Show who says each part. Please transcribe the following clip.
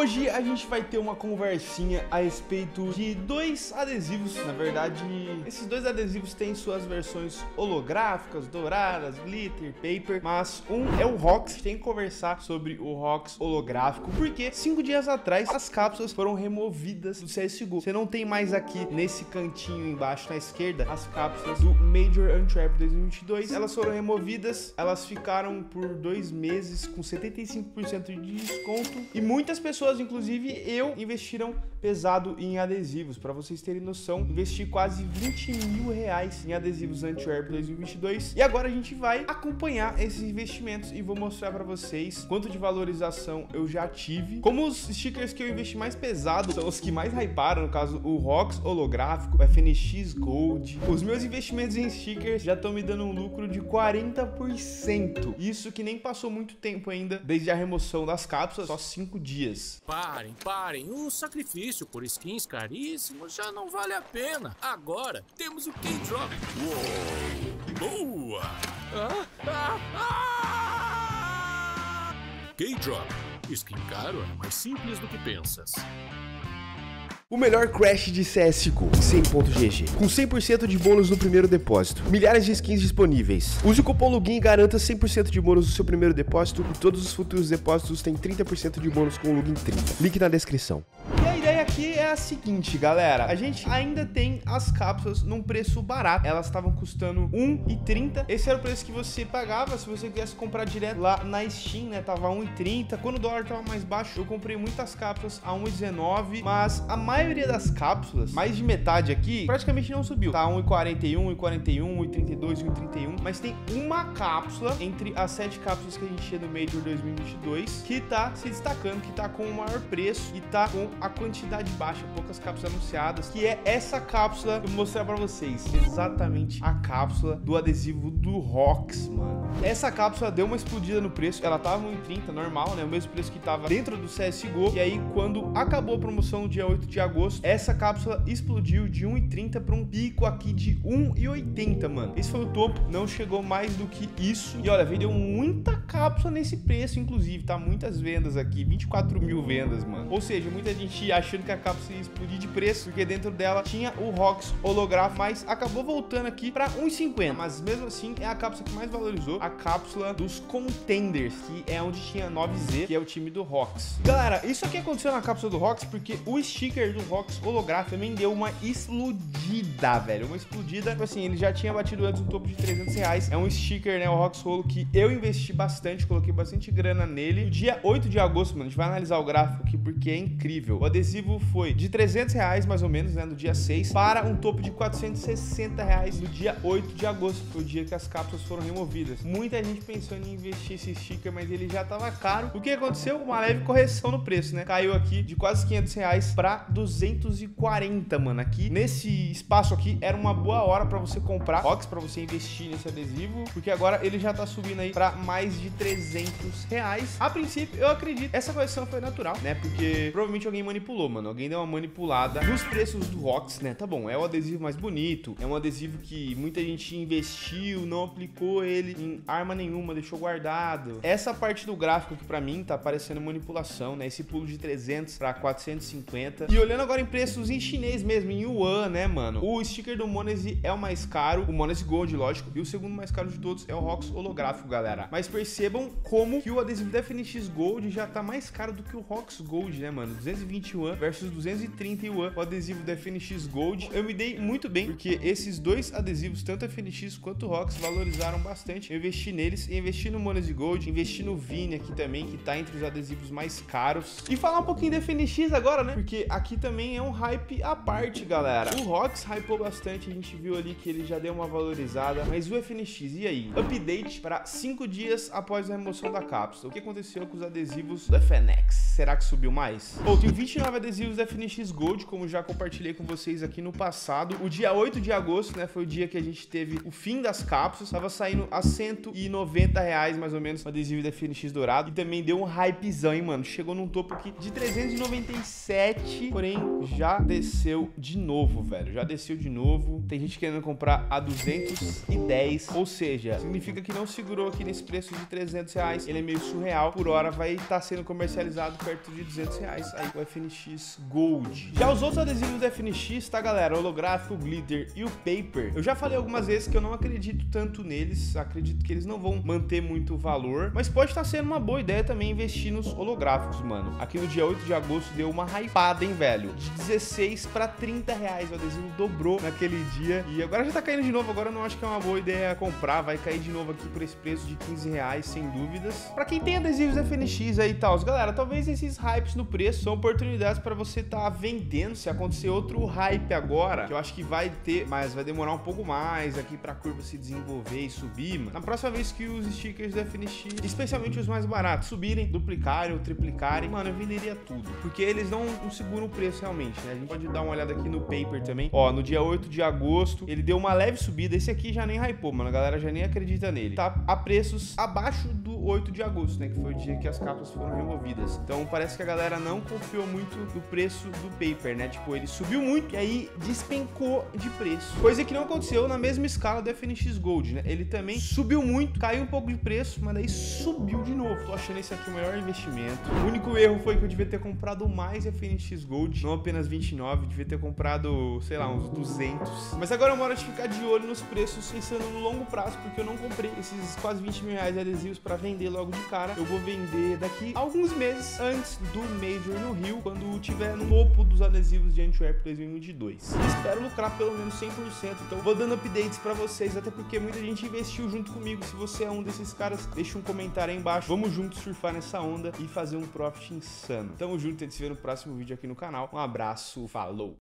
Speaker 1: Hoje a gente vai ter uma conversinha a respeito de dois adesivos. Na verdade, esses dois adesivos têm suas versões holográficas, douradas, glitter, paper, mas um é o ROX. Tem que conversar sobre o ROX holográfico, porque 5 dias atrás as cápsulas foram removidas do CSGO. Você não tem mais aqui nesse cantinho embaixo na esquerda as cápsulas do Major Antwerp 2022. Elas foram removidas, elas ficaram por 2 meses com 75% de desconto e muitas pessoas, inclusive eu, investiram pesado em adesivos. Para vocês terem noção, investi quase 20 mil reais em adesivos Antwerp 2022 e agora a gente vai acompanhar esses investimentos e vou mostrar para vocês quanto de valorização eu já tive. Como os stickers que eu investi mais pesado são os que mais hyparam, no caso o ROX holográfico, o FNX Gold. Os meus investimentos em stickers já estão me dando um lucro de 40%. Isso que nem passou muito tempo ainda desde a remoção das cápsulas, só 5 dias.
Speaker 2: Parem, o sacrifício por skins caríssimos já não vale a pena. Agora temos o K-Drop. Uou, boa! K-Drop, skin caro é mais simples do que pensas.
Speaker 1: O melhor crash de CSGO, 100.gg, com 100% de bônus no primeiro depósito, milhares de skins disponíveis. Use o cupom LOGIN e garanta 100% de bônus no seu primeiro depósito e todos os futuros depósitos têm 30% de bônus com o LOGIN 30. Link na descrição. E a ideia aqui é a seguinte, galera. A gente ainda tem as cápsulas num preço barato. Elas estavam custando R$1,30. Esse era o preço que você pagava se você quisesse comprar direto lá na Steam, né? Tava R$1,30. Quando o dólar tava mais baixo, eu comprei muitas cápsulas a R$1,19. Mas a maioria das cápsulas, mais de metade aqui, praticamente não subiu. Tá R$1,41, R$1,41, R$1,32, R$1,31. Mas tem uma cápsula entre as 7 cápsulas que a gente tinha no Major 2022 que tá se destacando, que tá com o maior preço e tá com a quantidade baixa, poucas cápsulas anunciadas, que é essa cápsula que eu vou mostrar pra vocês. Exatamente a cápsula do adesivo do ROX, mano. Essa cápsula deu uma explodida no preço, ela tava R$1,30, normal, né? O mesmo preço que tava dentro do CSGO. E aí, quando acabou a promoção no dia 8 de agosto, essa cápsula explodiu de R$1,30 para um pico aqui de R$1,80, mano. Esse foi o topo, não chegou mais do que isso. E olha, vendeu muita cápsula nesse preço, inclusive, tá? Muitas vendas aqui, 24 mil vendas, mano. Ou seja, muita gente achando que a cápsula ia explodir de preço, porque dentro dela tinha o ROX holográfico, mas acabou voltando aqui para R$1,50. Mas mesmo assim, é a cápsula que mais valorizou, a cápsula dos Contenders, que é onde tinha 9Z, que é o time do ROX. Galera, isso aqui aconteceu na cápsula do ROX porque o sticker do ROX holográfico também deu uma explodida, velho. Uma explodida, tipo assim, ele já tinha batido antes um topo de R$300. É um sticker, né, o ROX Holo, que eu investi bastante, coloquei bastante grana nele. No dia 8 de agosto, mano, a gente vai analisar o gráfico aqui porque é incrível. O adesivo foi de R$300 mais ou menos, né, no dia 6, para um topo de R$460 no dia 8 de agosto, que foi o dia que as cápsulas foram removidas. Muita gente pensando em investir esse sticker, mas ele já tava caro. O que aconteceu? Uma leve correção no preço, né? Caiu aqui de quase R$500 para 240, mano. Aqui, nesse espaço aqui, era uma boa hora pra você comprar ROX, pra você investir nesse adesivo, porque agora ele já tá subindo aí pra mais de R$300. A princípio, eu acredito, essa correção foi natural, né? Porque provavelmente alguém manipulou, mano. Alguém deu uma manipulada nos preços do ROX, né? Tá bom, é o adesivo mais bonito, é um adesivo que muita gente investiu, não aplicou ele em arma nenhuma, deixou guardado. Essa parte do gráfico que pra mim tá parecendo manipulação, né? Esse pulo de 300 pra 450. E olhando agora em preços em chinês mesmo, em yuan, né, mano? O sticker do Monese é o mais caro, o Monese Gold, lógico, e o segundo mais caro de todos é o ROX holográfico, galera. Mas percebam como que o adesivo da FNX Gold já tá mais caro do que o ROX Gold, né, mano? 220 yuan versus 230 yuan, o adesivo da FNX Gold. Eu me dei muito bem, porque esses dois adesivos, tanto a FNX quanto o ROX, valorizaram bastante. Eu investi neles, investi no Monese Gold, investi no Vini aqui também, que tá entre os adesivos mais caros. E falar um pouquinho da FNX agora, né? Porque aqui também é um hype à parte, galera. O ROX hypou bastante, a gente viu ali que ele já deu uma valorizada, mas o FNX, e aí? Update para 5 dias após a remoção da cápsula. O que aconteceu com os adesivos do FNX? Será que subiu mais? Pô, tem 29 adesivos adesivos FNX Gold, como já compartilhei com vocês aqui no passado. O dia 8 de agosto, né, foi o dia que a gente teve o fim das cápsulas. Tava saindo a R$190 mais ou menos o adesivo da FNX dourado. E também deu um hypezão, hein, mano. Chegou num topo aqui de 397, porém já desceu de novo, velho. Já desceu de novo. Tem gente querendo comprar a 210, ou seja, significa que não segurou aqui nesse preço de R$300. Ele é meio surreal. Por hora vai estar sendo comercializado perto de R$200 aí o FNX Gold. Já os outros adesivos da FNX, tá, galera? O holográfico, o glitter e o paper. Eu já falei algumas vezes que eu não acredito tanto neles. Acredito que eles não vão manter muito valor, mas pode estar sendo uma boa ideia também investir nos holográficos, mano. Aqui no dia 8 de agosto deu uma hypada, hein, velho? De 16 para R$30. O adesivo dobrou naquele dia e agora já tá caindo de novo. Agora eu não acho que é uma boa ideia comprar. Vai cair de novo aqui por esse preço de R$15, sem dúvidas. Pra quem tem adesivos FNX aí e tal, galera, talvez esses hypes no preço são oportunidades para você tá vendendo. Se acontecer outro hype agora, que eu acho que vai ter, mas vai demorar um pouco mais aqui pra curva se desenvolver e subir, mano. Na próxima vez que os stickers da FNX, especialmente os mais baratos, subirem, duplicarem ou triplicarem, mano, eu venderia tudo. Porque eles não seguram o preço realmente, né? A gente pode dar uma olhada aqui no paper também. Ó, no dia 8 de agosto, ele deu uma leve subida. Esse aqui já nem hypou, mano. A galera já nem acredita nele. Tá a preços abaixo do 8 de agosto, né? Que foi o dia que as cápsulas foram removidas. Então parece que a galera não confiou muito no preço do paper, né? Tipo, ele subiu muito e aí despencou de preço. Coisa que não aconteceu na mesma escala do FNX Gold, né? Ele também subiu muito, caiu um pouco de preço, mas daí subiu de novo. Tô achando esse aqui o melhor investimento. O único erro foi que eu devia ter comprado mais FNX Gold, não apenas 29, devia ter comprado, sei lá, uns 200. Mas agora é uma hora de ficar de olho nos preços, pensando no longo prazo, porque eu não comprei esses quase R$20 mil de adesivos para vender logo de cara. Eu vou vender daqui a alguns meses antes do Major no Rio, quando tiver no topo dos adesivos de Antwerp 2022. Espero lucrar pelo menos 100%, então vou dando updates para vocês, até porque muita gente investiu junto comigo. Se você é um desses caras, deixa um comentário aí embaixo. Vamos juntos surfar nessa onda e fazer um profit insano. Tamo junto, a gente se vê no próximo vídeo aqui no canal. Um abraço, falou!